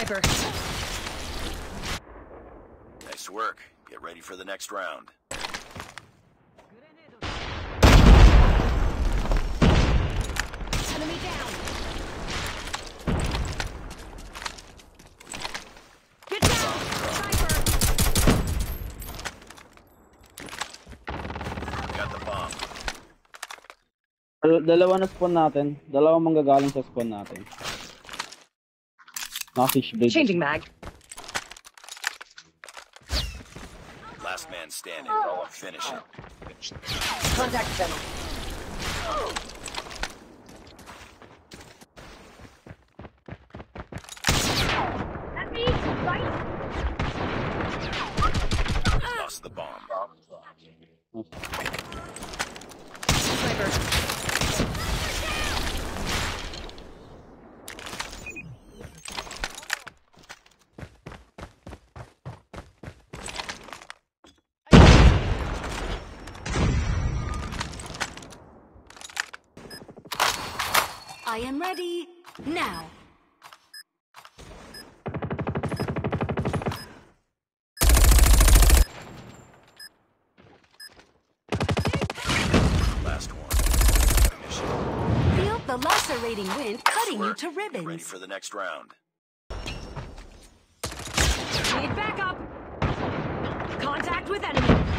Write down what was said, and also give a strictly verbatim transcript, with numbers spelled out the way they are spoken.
Sniper. Nice work. Get ready for the next round. Enemy down. Get down. Sniper. Got the bomb. Dal dalawa na spawn natin. Dalawa manggagaling sa spawn natin. Naka-fish blade. Changing mag. Last man standing. Finish it. Contact them. Lost the bomb. Sniper. I am ready now. Last one. Mission. Feel the lacerating wind cutting you to Get ready ribbons. for the next round. Need backup. Contact with enemy.